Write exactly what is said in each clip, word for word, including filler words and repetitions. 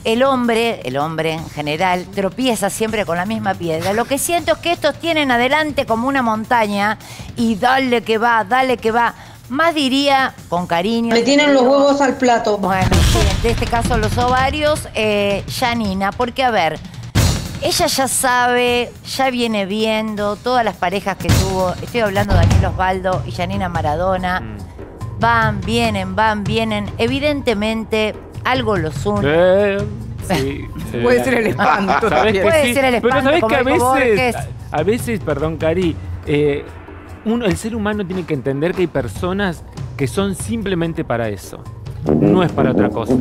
el hombre, el hombre en general, tropieza siempre con la misma piedra. Lo que siento es que estos tienen adelante como una montaña y dale que va, dale que va. Más diría, con cariño... Le tienen los huevos al plato. Bueno, sí, en este caso los ovarios, eh, Janina, porque a ver, ella ya sabe, ya viene viendo todas las parejas que tuvo. Estoy hablando de Daniel Osvaldo y Janina Maradona. Mm. Van, vienen, van, vienen. Evidentemente, algo los une. Eh, sí, sí. Puede ser el espanto. Puede sí, ser el espanto, pero sabés como que a dijo veces, Borges. a veces, perdón, Cari, eh, uno, el ser humano tiene que entender que hay personas que son simplemente para eso. No es para otra cosa.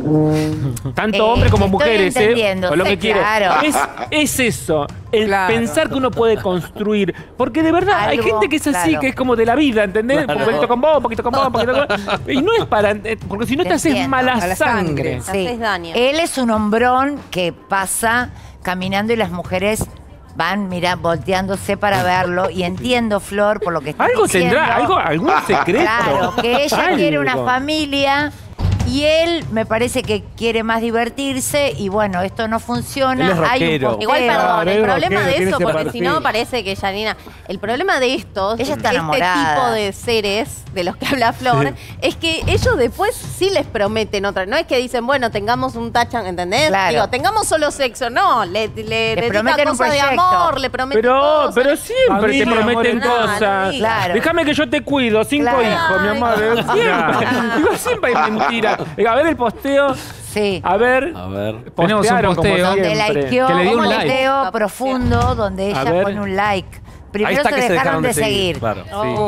Tanto Eh, hombres como estoy mujeres, ¿eh? entendiendo, O lo sí, que quieren. claro. Es, es eso. El Claro. pensar que uno puede construir. Porque de verdad hay Algo, gente que es así, claro. que es como de la vida, ¿entendés? Claro. Un poquito con vos, un poquito con vos, un poquito con vos. Y no es para... Porque si no Te te, haces entiendo. mala, Mala sangre. sangre. Sí. Haces daño. Él es un hombrón que pasa caminando y las mujeres van, mira, volteándose para verlo. Y entiendo, Flor, por lo que está Algo diciendo. tendrá, algo, algún secreto. Claro, que ella Algo. quiere una familia y él me parece que quiere más divertirse y bueno, esto no funciona. Él es Hay un rockero. posteo. Igual, perdón, Claro, el es problema rockero, de tiene eso, ese porque si perfil. no parece que Janina... El problema de estos, Ella está este enamorada. tipo de seres de los que habla Flor, Sí. es que ellos después sí les prometen otra. No es que dicen, bueno, tengamos un tachan, ¿entendés? Claro. Digo, tengamos solo sexo. No, le, le, le dedica prometen un cosas de proyecto. amor, le prometen Pero, cosas. pero siempre Familia, te prometen amor, cosas. nada, no Claro. Déjame que yo te cuido, cinco Claro. hijos, mi amor. Ay, Siempre. Digo, siempre hay mentira. A ver el posteo. Sí. A ver. A ver. Tenemos un Postearon como posteo. Donde siempre. likeó, Que le dio un un like. posteo profundo donde A ella ver. pone un like. Primero Ahí está se que se dejaron de seguir. Claro.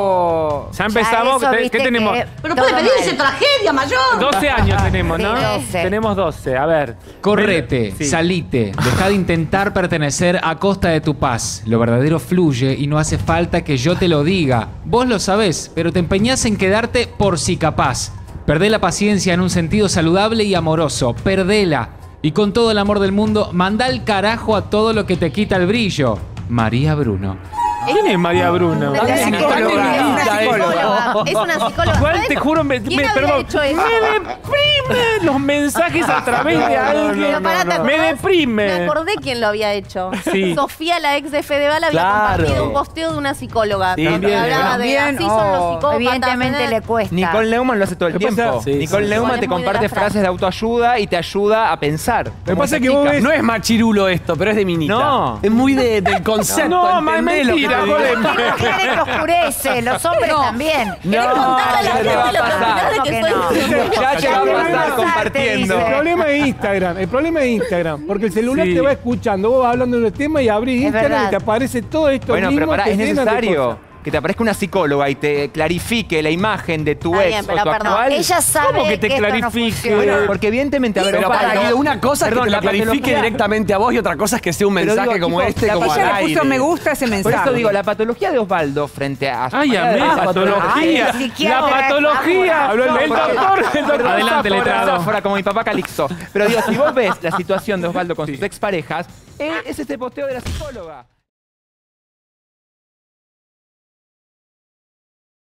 Oh. Ya empezamos. Ya eso, ¿Qué, viste qué tenemos? que Pero todo puede pedirse mal. tragedia mayor. doce años tenemos, ¿no? Sí, doce. Tenemos doce. A ver. Correte, Sí. salite, deja de intentar pertenecer a costa de tu paz. Lo verdadero fluye y no hace falta que yo te lo diga. Vos lo sabés, pero te empeñás en quedarte por si capaz. Perdé la paciencia en un sentido saludable y amoroso. Perdela. Y con todo el amor del mundo, manda al carajo a todo lo que te quita el brillo. María Bruno. ¿Quién es María Bruno? Es una una psicóloga. Es una Esta psicóloga. Es una psicóloga. Igual ¿Sabes te juro, me, quién me- había perdón, hecho eso? me deprime los mensajes a través de alguien. Pero pará, ¿te me acordás? deprime. Me acordé quién lo había hecho. Sí. Sofía, la ex de Fedeval, había Claro. compartido un posteo de una psicóloga. Sí, donde bien, hablaba de bien. así son los Oh. psicópatas. Evidentemente ¿eh? le cuesta. Nicole Neumann lo hace todo el ¿Qué pasa? tiempo. Sí, Nicole sí, Neumann sí. te Es muy de comparte la frase. frases de autoayuda y te ayuda a pensar. Lo que Como pasa es esa que vos chica. ves- no es machirulo esto, pero es de minita. No. Es muy de, del concepto. No, ma- ¿entendés lo que mentira, te digo? joder. La mujer que oscurece, los hombres también. ¿Querés contarle a la ya te gente va a lo que pasar. opinás de que ¿Cómo soy que no? Ya te va a te va a pasar pasar, compartiendo. te El dice. problema es Instagram, el problema es Instagram, porque el celular Sí. te va escuchando, vos vas hablando de un tema y abrís Es Instagram verdad. y te aparece todo esto Bueno, mismo pero pará, que es llenan de necesario cosas. que te aparezca una psicóloga y te clarifique la imagen de tu Está ex bien, pero o tu perdón, actual. Ella sabe ¿Cómo que te esto no clarifique? funciona. Bueno, porque evidentemente, a ver, Pero para, Osvaldo, Guido, una cosa es perdón, que te la lo clarifique patología- directamente a vos y otra cosa es que sea un Pero mensaje digo, como tipo, este, la como patología al Ella le puso aire. me gusta a ese Por mensaje. eso digo, la patología de Osvaldo frente a... Ay, amé, Ah, patología. Ay, psiquiatra, La patología. Habló El el doctor, el doctor. Adelante, Zafora. letrado. Fuera como mi papá Calixto. Pero digo, si vos ves la situación de Osvaldo con sus exparejas, eh, es este posteo de la psicóloga.